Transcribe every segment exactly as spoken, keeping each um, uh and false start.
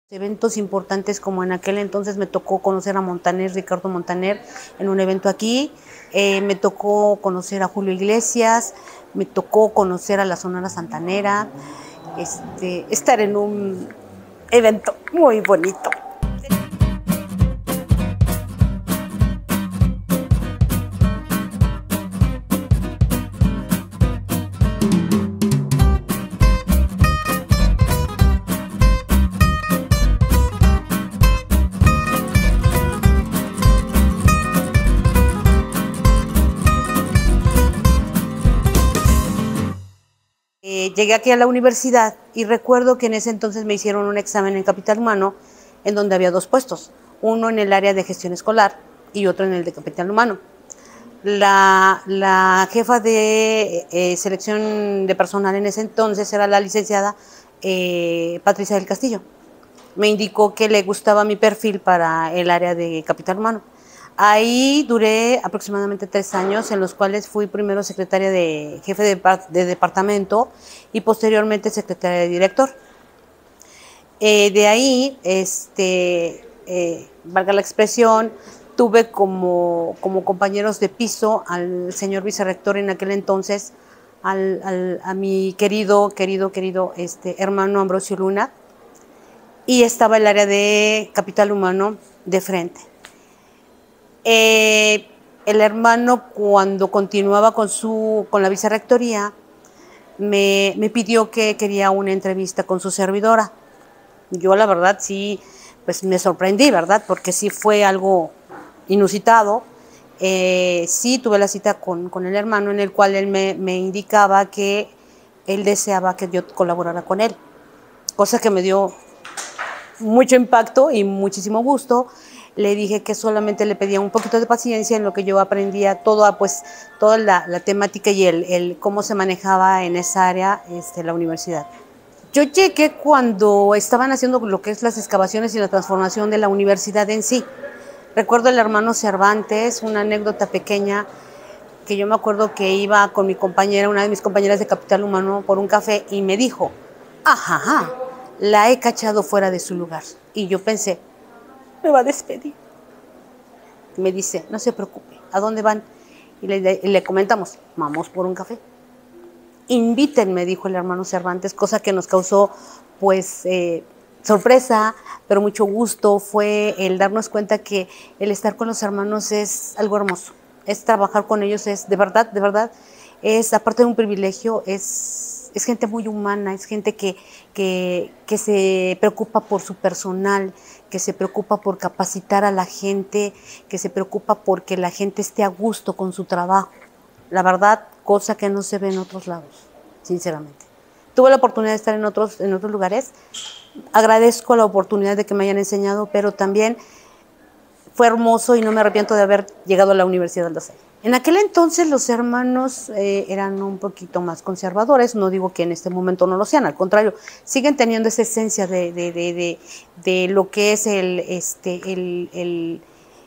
Eventos importantes como en aquel entonces me tocó conocer a Montaner, Ricardo Montaner, en un evento aquí, eh, me tocó conocer a Julio Iglesias, me tocó conocer a la Sonora Santanera, este, estar en un evento muy bonito. Eh, llegué aquí a la universidad y recuerdo que en ese entonces me hicieron un examen en Capital Humano en donde había dos puestos, uno en el área de gestión escolar y otro en el de Capital Humano. La, la jefa de eh, selección de personal en ese entonces era la licenciada eh, Patricia del Castillo. Me indicó que le gustaba mi perfil para el área de Capital Humano. Ahí duré aproximadamente tres años, en los cuales fui primero secretaria de jefe de, de departamento y posteriormente secretaria de director. Eh, de ahí, este, eh, valga la expresión, tuve como, como compañeros de piso al señor vicerrector en aquel entonces, al, al, a mi querido, querido, querido este, hermano Ambrosio Luna, y estaba el área de Capital Humano de frente. Eh, el hermano, cuando continuaba con, su, con la vicerrectoría, me, me pidió que quería una entrevista con su servidora. Yo la verdad sí, pues me sorprendí, ¿verdad? Porque sí fue algo inusitado. Eh, sí tuve la cita con, con el hermano, en el cual él me, me indicaba que él deseaba que yo colaborara con él, cosa que me dio mucho impacto y muchísimo gusto. Le dije que solamente le pedía un poquito de paciencia en lo que yo aprendía toda, pues, toda la, la temática y el, el cómo se manejaba en esa área este, la universidad. Yo llegué cuando estaban haciendo lo que es las excavaciones y la transformación de la universidad en sí. Recuerdo el hermano Cervantes, una anécdota pequeña, que yo me acuerdo que iba con mi compañera, una de mis compañeras de Capital Humano, por un café y me dijo, ajá, ajá, la he cachado fuera de su lugar. Y yo pensé, me va a despedir. Me dice, no se preocupe, ¿a dónde van? Y le, y le comentamos, vamos por un café. Invítenme, dijo el hermano Cervantes, cosa que nos causó pues eh, sorpresa, pero mucho gusto. Fue el darnos cuenta que el estar con los hermanos es algo hermoso, es trabajar con ellos, es de verdad, de verdad, es aparte de un privilegio, es, es gente muy humana, es gente que, que, que se preocupa por su personal, que se preocupa por capacitar a la gente, que se preocupa porque la gente esté a gusto con su trabajo. La verdad, cosa que no se ve en otros lados, sinceramente. Tuve la oportunidad de estar en otros, en otros lugares, agradezco la oportunidad de que me hayan enseñado, pero también fue hermoso y no me arrepiento de haber llegado a la Universidad de La Salle. En aquel entonces los hermanos eh, eran un poquito más conservadores, no digo que en este momento no lo sean, al contrario, siguen teniendo esa esencia de, de, de, de, de lo que es el, este, el, el,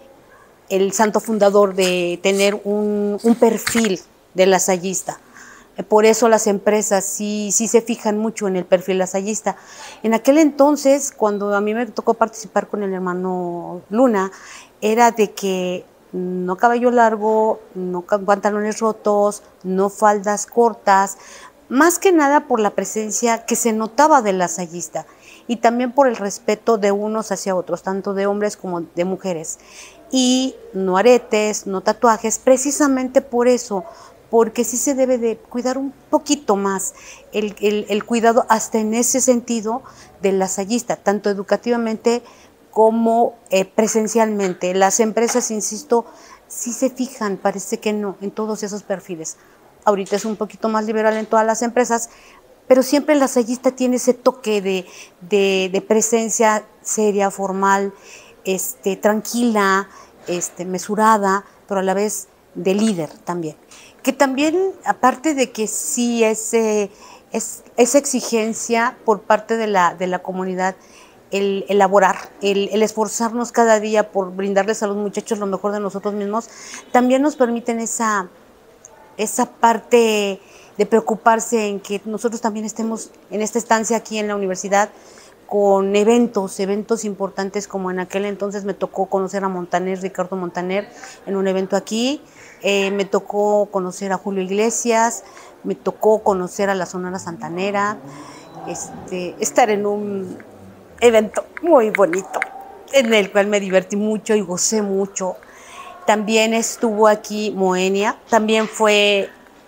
el santo fundador, de tener un, un perfil de lasallista. Por eso las empresas sí, sí se fijan mucho en el perfil lasallista. En aquel entonces, cuando a mí me tocó participar con el hermano Luna, era de que no cabello largo, no pantalones rotos, no faldas cortas, más que nada por la presencia que se notaba del lasallista y también por el respeto de unos hacia otros, tanto de hombres como de mujeres. Y no aretes, no tatuajes, precisamente por eso, porque sí se debe de cuidar un poquito más el, el, el cuidado hasta en ese sentido del lasallista, tanto educativamente como eh, presencialmente. Las empresas, insisto, sí se fijan, parece que no, en todos esos perfiles. Ahorita es un poquito más liberal en todas las empresas, pero siempre el lasallista tiene ese toque de, de, de presencia seria, formal, este, tranquila, este, mesurada, pero a la vez de líder también. Que también, aparte de que sí es, eh, es, es exigencia por parte de la, de la comunidad, el elaborar, el, el esforzarnos cada día por brindarles a los muchachos lo mejor de nosotros mismos, también nos permiten esa, esa parte de preocuparse en que nosotros también estemos en esta estancia aquí en la universidad con eventos, eventos importantes, como en aquel entonces me tocó conocer a Montaner, Ricardo Montaner, en un evento aquí, eh, me tocó conocer a Julio Iglesias, me tocó conocer a la Sonora Santanera, este, estar en un evento muy bonito, en el cual me divertí mucho y gocé mucho. También estuvo aquí Moenia, también fue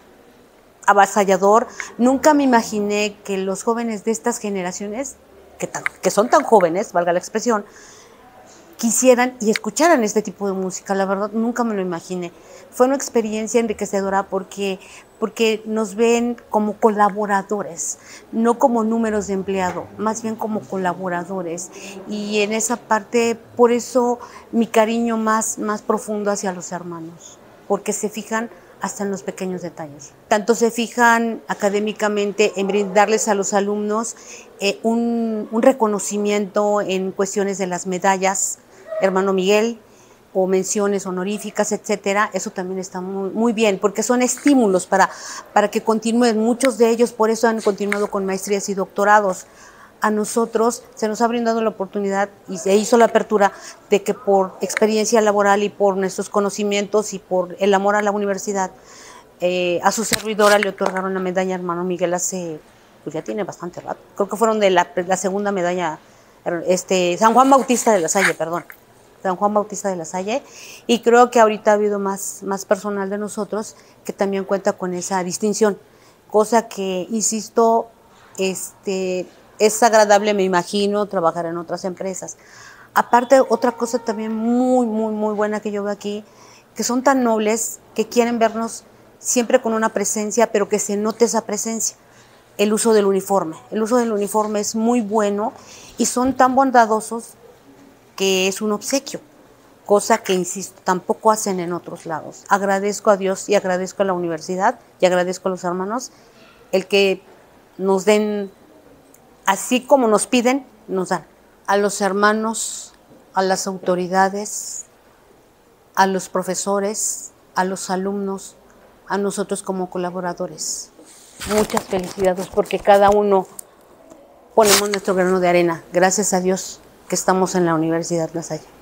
avasallador. Nunca me imaginé que los jóvenes de estas generaciones, que, tan, que son tan jóvenes, valga la expresión, quisieran y escucharan este tipo de música. La verdad, nunca me lo imaginé. Fue una experiencia enriquecedora porque, porque nos ven como colaboradores, no como números de empleado, más bien como colaboradores. Y en esa parte, por eso mi cariño más, más profundo hacia los hermanos, porque se fijan hasta en los pequeños detalles. Tanto se fijan académicamente en brindarles a los alumnos eh, un, un reconocimiento en cuestiones de las medallas, hermano Miguel, o menciones honoríficas, etcétera. Eso también está muy, muy bien, porque son estímulos para, para que continúen. Muchos de ellos por eso han continuado con maestrías y doctorados. A nosotros se nos ha brindado la oportunidad y se hizo la apertura de que por experiencia laboral y por nuestros conocimientos y por el amor a la universidad, eh, a su servidora le otorgaron la medalla hermano Miguel hace, pues ya tiene bastante rato. Creo que fueron de la, la segunda medalla, este, San Juan Bautista de la Salle, perdón. San Juan Bautista de la Salle, y creo que ahorita ha habido más, más personal de nosotros que también cuenta con esa distinción, cosa que, insisto, este, es agradable, me imagino, trabajar en otras empresas. Aparte, otra cosa también muy, muy, muy buena que yo veo aquí, que son tan nobles que quieren vernos siempre con una presencia, pero que se note esa presencia. El uso del uniforme. El uso del uniforme es muy bueno y son tan bondadosos que es un obsequio, cosa que, insisto, tampoco hacen en otros lados. Agradezco a Dios y agradezco a la universidad y agradezco a los hermanos el que nos den, así como nos piden, nos dan. A los hermanos, a las autoridades, a los profesores, a los alumnos, a nosotros como colaboradores. Muchas felicidades porque cada uno ponemos nuestro grano de arena. Gracias a Dios que estamos en la Universidad La Salle.